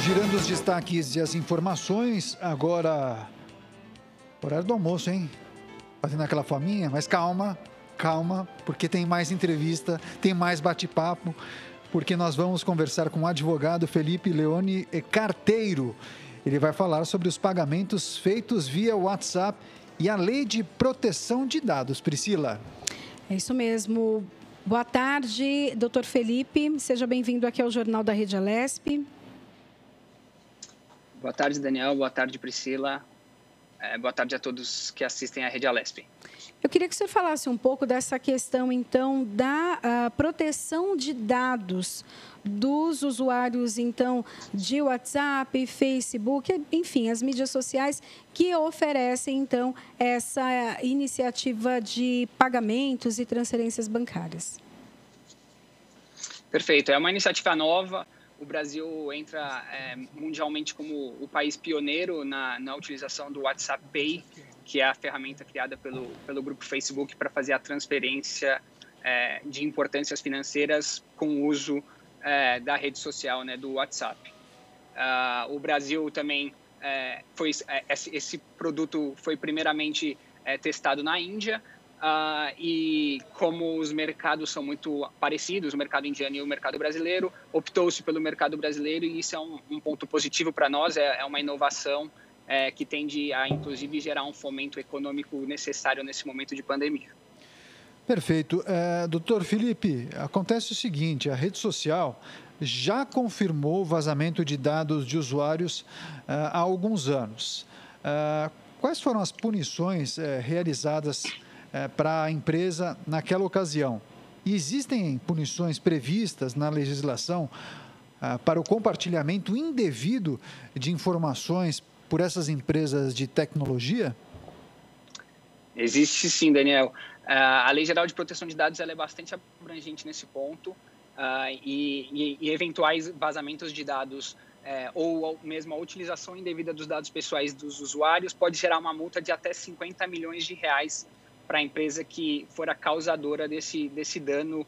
Girando os destaques e as informações, agora, horário do almoço, hein? Fazendo aquela fominha, mas calma, porque tem mais entrevista, tem mais bate-papo, porque nós vamos conversar com o advogado Felipe Leone Carteiro. Ele vai falar sobre os pagamentos feitos via WhatsApp e a lei de proteção de dados. Priscila. É isso mesmo. Boa tarde, doutor Felipe. Seja bem-vindo aqui ao Jornal da Rede Alesp. Boa tarde, Daniel. Boa tarde, Priscila. Boa tarde a todos que assistem à Rede Alesp. Eu queria que você falasse um pouco dessa questão, então, da proteção de dados dos usuários, então, de WhatsApp, Facebook, enfim, as mídias sociais que oferecem, então, essa iniciativa de pagamentos e transferências bancárias. Perfeito. É uma iniciativa nova. O Brasil entra mundialmente como o país pioneiro na utilização do WhatsApp Pay, que é a ferramenta criada pelo grupo Facebook para fazer a transferência de importâncias financeiras com o uso da rede social, né, do WhatsApp. O Brasil também esse produto foi primeiramente testado na Índia. E como os mercados são muito parecidos, o mercado indiano e o mercado brasileiro, optou-se pelo mercado brasileiro e isso é um ponto positivo para nós, é uma inovação que tende a, inclusive, gerar um fomento econômico necessário nesse momento de pandemia. Perfeito. Doutor Felipe, acontece o seguinte, a rede social já confirmou o vazamento de dados de usuários há alguns anos. Quais foram as punições realizadas para a empresa naquela ocasião? E existem punições previstas na legislação para o compartilhamento indevido de informações por essas empresas de tecnologia? Existe sim, Daniel. A Lei Geral de Proteção de Dados ela é bastante abrangente nesse ponto e eventuais vazamentos de dados ou mesmo a utilização indevida dos dados pessoais dos usuários pode gerar uma multa de até 50 milhões de reais para a empresa que for a causadora desse dano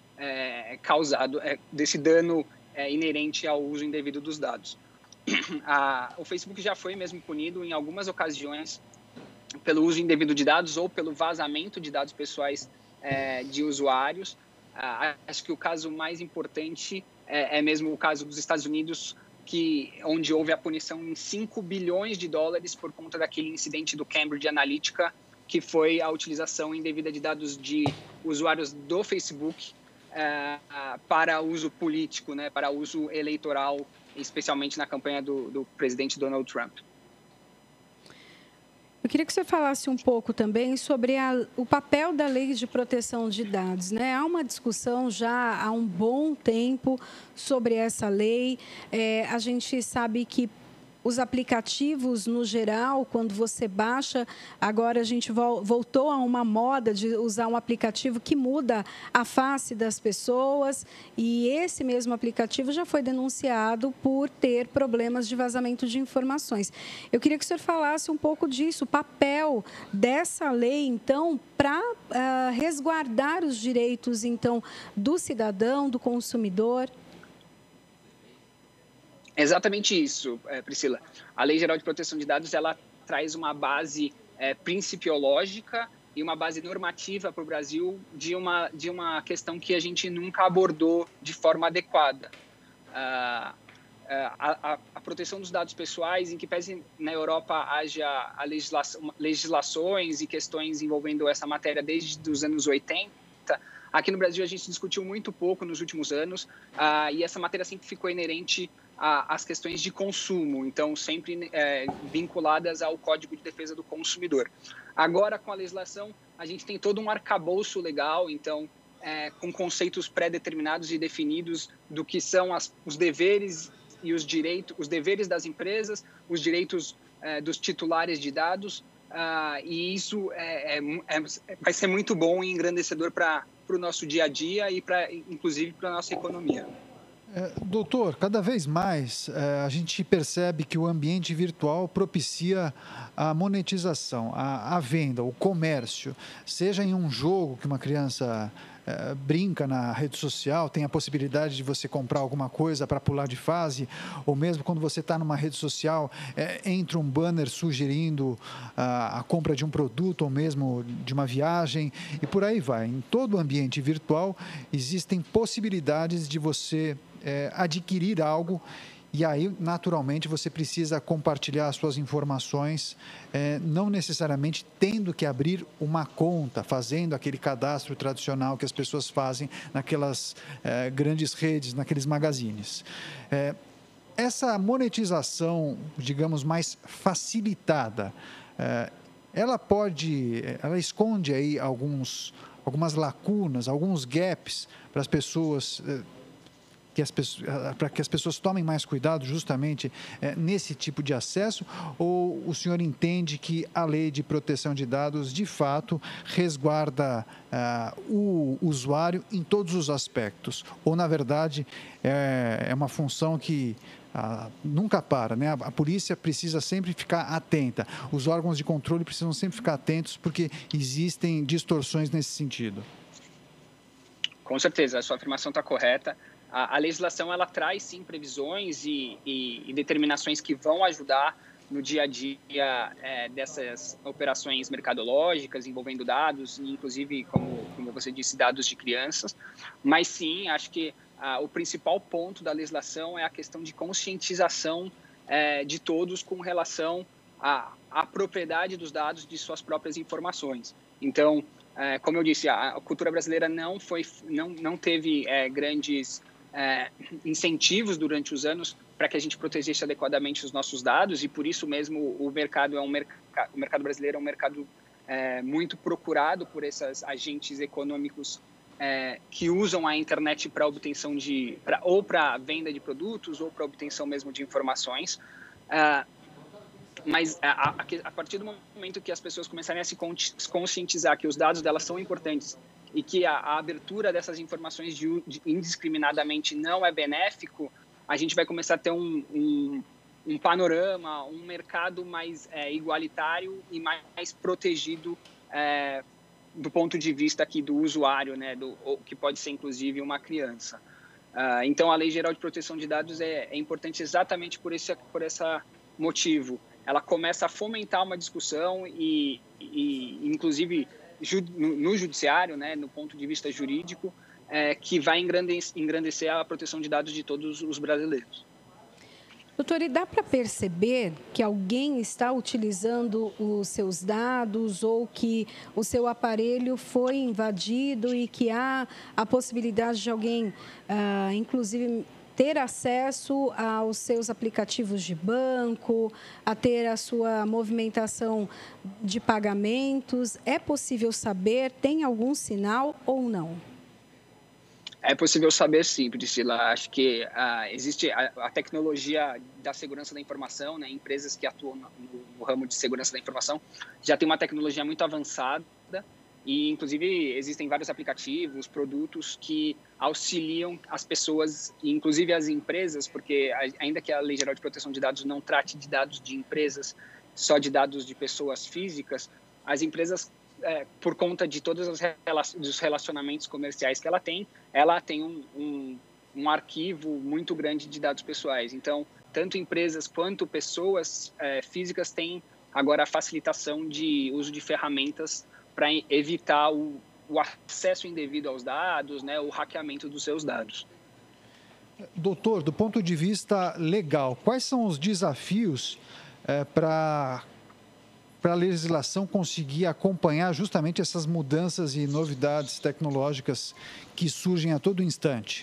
desse dano inerente ao uso indevido dos dados. O Facebook já foi mesmo punido em algumas ocasiões pelo uso indevido de dados ou pelo vazamento de dados pessoais de usuários. Acho que o caso mais importante é mesmo o caso dos Estados Unidos, onde houve a punição em 5 bilhões de dólares por conta daquele incidente do Cambridge Analytica, que foi a utilização indevida de dados de usuários do Facebook para uso político, né, para uso eleitoral, especialmente na campanha do presidente Donald Trump. Eu queria que você falasse um pouco também sobre o papel da Lei de Proteção de Dados, né? Há uma discussão já há um bom tempo sobre essa lei. A gente sabe que os aplicativos, no geral, quando você baixa, agora a gente voltou a uma moda de usar um aplicativo que muda a face das pessoas e esse mesmo aplicativo já foi denunciado por ter problemas de vazamento de informações. Eu queria que o senhor falasse um pouco disso, o papel dessa lei, então, para resguardar os direitos, então, do cidadão, do consumidor. Exatamente isso, Priscila. A Lei Geral de Proteção de Dados ela traz uma base principiológica e uma base normativa para o Brasil de uma questão que a gente nunca abordou de forma adequada. A proteção dos dados pessoais, em que pese na Europa haja legislações e questões envolvendo essa matéria desde os anos 80, aqui no Brasil a gente discutiu muito pouco nos últimos anos e essa matéria sempre ficou inerente às questões de consumo, então sempre vinculadas ao Código de Defesa do Consumidor. Agora, com a legislação, a gente tem todo um arcabouço legal, então, com conceitos pré-determinados e definidos do que são os deveres e os direitos, os deveres das empresas, os direitos dos titulares de dados, e isso vai ser muito bom e engrandecedor para o nosso dia a dia e, inclusive, para a nossa economia. Doutor, cada vez mais a gente percebe que o ambiente virtual propicia a monetização, a venda, o comércio, seja em um jogo que uma criança brinca na rede social, tem a possibilidade de você comprar alguma coisa para pular de fase, ou mesmo quando você está numa rede social, entra um banner sugerindo a compra de um produto ou mesmo de uma viagem e por aí vai. Em todo o ambiente virtual existem possibilidades de você adquirir algo. E aí, naturalmente, você precisa compartilhar as suas informações, não necessariamente tendo que abrir uma conta, fazendo aquele cadastro tradicional que as pessoas fazem naquelas grandes redes, naqueles magazines. Essa monetização, digamos, mais facilitada, ela esconde aí algumas lacunas, alguns gaps para as pessoas... para que as pessoas tomem mais cuidado justamente nesse tipo de acesso, ou o senhor entende que a lei de proteção de dados, de fato, resguarda o usuário em todos os aspectos? Ou, na verdade, é uma função que nunca para, né? A polícia precisa sempre ficar atenta, os órgãos de controle precisam sempre ficar atentos, porque existem distorções nesse sentido. Com certeza, a sua afirmação está correta. A legislação ela traz sim previsões e determinações que vão ajudar no dia a dia dessas operações mercadológicas envolvendo dados, inclusive, como você disse, dados de crianças. Mas sim, acho que o principal ponto da legislação é a questão de conscientização de todos com relação à propriedade dos dados de suas próprias informações. Então, como eu disse, a cultura brasileira não teve grandes incentivos durante os anos para que a gente protegesse adequadamente os nossos dados, e por isso mesmo o mercado brasileiro é um mercado muito procurado por esses agentes econômicos que usam a internet para obtenção ou para venda de produtos ou para obtenção mesmo de informações. Mas a partir do momento que as pessoas começarem a se conscientizar que os dados delas são importantes e que a abertura dessas informações indiscriminadamente não é benéfico, a gente vai começar a ter um panorama, um mercado mais igualitário e mais protegido do ponto de vista aqui do usuário, né, que pode ser inclusive uma criança. Então, a Lei Geral de Proteção de Dados é importante exatamente por esse motivo. Ela começa a fomentar uma discussão e inclusive, no judiciário, né, no ponto de vista jurídico, que vai engrandecer a proteção de dados de todos os brasileiros. Doutor, e dá para perceber que alguém está utilizando os seus dados ou que o seu aparelho foi invadido e que há a possibilidade de alguém, inclusive, ter acesso aos seus aplicativos de banco, a ter a sua movimentação de pagamentos? É possível saber? Tem algum sinal ou não? É possível saber sim, Priscila. Acho que existe a tecnologia da segurança da informação, né? Empresas que atuam no ramo de segurança da informação já tem uma tecnologia muito avançada e, inclusive, existem vários aplicativos, produtos que auxiliam as pessoas, inclusive as empresas, porque ainda que a Lei Geral de Proteção de Dados não trate de dados de empresas, só de dados de pessoas físicas, as empresas, por conta de todos os relacionamentos comerciais que ela tem um arquivo muito grande de dados pessoais. Então, tanto empresas quanto pessoas físicas têm agora a facilitação de uso de ferramentas para evitar o acesso indevido aos dados, né, o hackeamento dos seus dados. Doutor, do ponto de vista legal, quais são os desafios para a legislação conseguir acompanhar justamente essas mudanças e novidades tecnológicas que surgem a todo instante?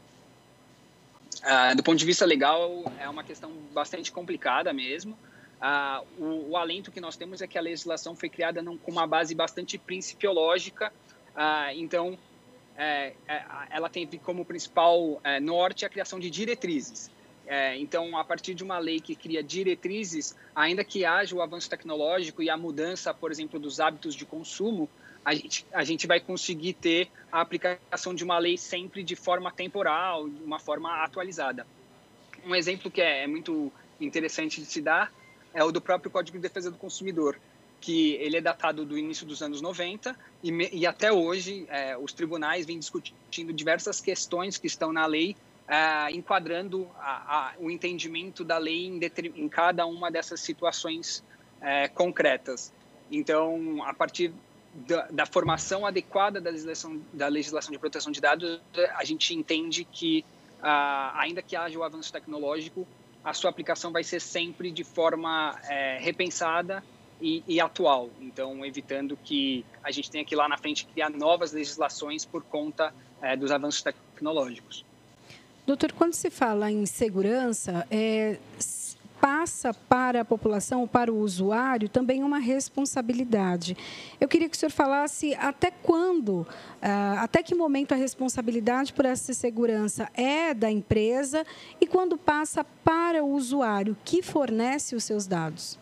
Do ponto de vista legal, é uma questão bastante complicada mesmo. O alento que nós temos é que a legislação foi criada com uma base bastante principiológica, então ela tem como principal norte a criação de diretrizes. Então, a partir de uma lei que cria diretrizes, ainda que haja o avanço tecnológico e a mudança, por exemplo, dos hábitos de consumo, a gente vai conseguir ter a aplicação de uma lei sempre de forma temporal, de uma forma atualizada. Um exemplo que é muito interessante de se dar é o do próprio Código de Defesa do Consumidor, que ele é datado do início dos anos 90 e até hoje os tribunais vêm discutindo diversas questões que estão na lei, enquadrando o entendimento da lei em cada uma dessas situações concretas. Então, a partir da formação adequada da legislação de proteção de dados, a gente entende que, ainda que haja o avanço tecnológico, a sua aplicação vai ser sempre de forma repensada e atual. Então, evitando que a gente tenha que ir lá na frente criar novas legislações por conta dos avanços tecnológicos. Doutor, quando se fala em segurança, passa para a população, para o usuário, também uma responsabilidade. Eu queria que o senhor falasse até quando, até que momento a responsabilidade por essa segurança é da empresa e quando passa para o usuário que fornece os seus dados.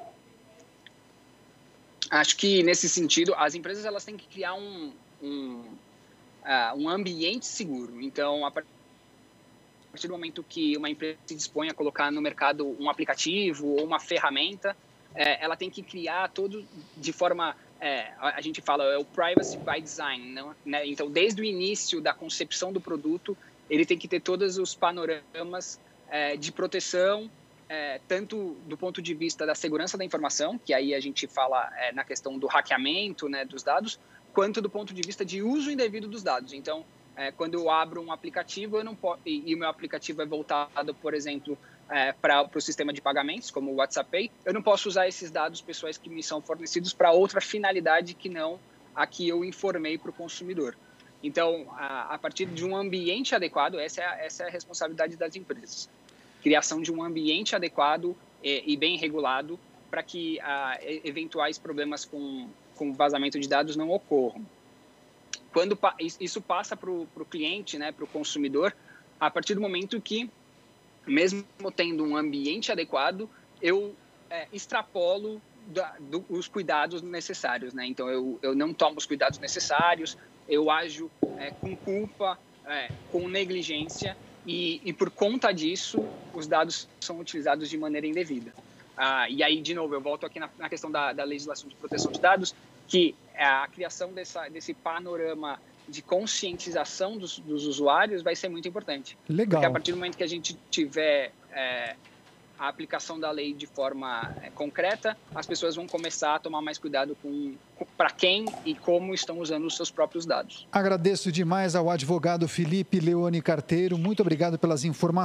Acho que, nesse sentido, as empresas elas têm que criar um ambiente seguro. Então, a partir do momento que uma empresa se dispõe a colocar no mercado um aplicativo ou uma ferramenta, ela tem que criar todo de forma, a gente fala, é o privacy by design, não, né? Então, desde o início da concepção do produto, ele tem que ter todos os panoramas de proteção, tanto do ponto de vista da segurança da informação, que aí a gente fala na questão do hackeamento, né, dos dados, quanto do ponto de vista de uso indevido dos dados. Então, quando eu abro um aplicativo, eu não posso, e o meu aplicativo é voltado, por exemplo, para o sistema de pagamentos, como o WhatsApp Pay, eu não posso usar esses dados pessoais que me são fornecidos para outra finalidade que não a que eu informei para o consumidor. Então, a partir de um ambiente adequado, essa é a responsabilidade das empresas. Criação de um ambiente adequado e bem regulado para que eventuais problemas com vazamento de dados não ocorram. Quando isso passa para o cliente, né, para o consumidor, a partir do momento que, mesmo tendo um ambiente adequado, eu extrapolo os cuidados necessários, né? Então, eu não tomo os cuidados necessários, eu ajo com culpa, com negligência, e por conta disso, os dados são utilizados de maneira indevida. E aí, de novo, eu volto aqui na questão da legislação de proteção de dados, que a criação desse panorama de conscientização dos usuários vai ser muito importante. Legal. Porque a partir do momento que a gente tiver a aplicação da lei de forma concreta, as pessoas vão começar a tomar mais cuidado para quem e como estão usando os seus próprios dados. Agradeço demais ao advogado Felipe Leoni Carteiro. Muito obrigado pelas informações.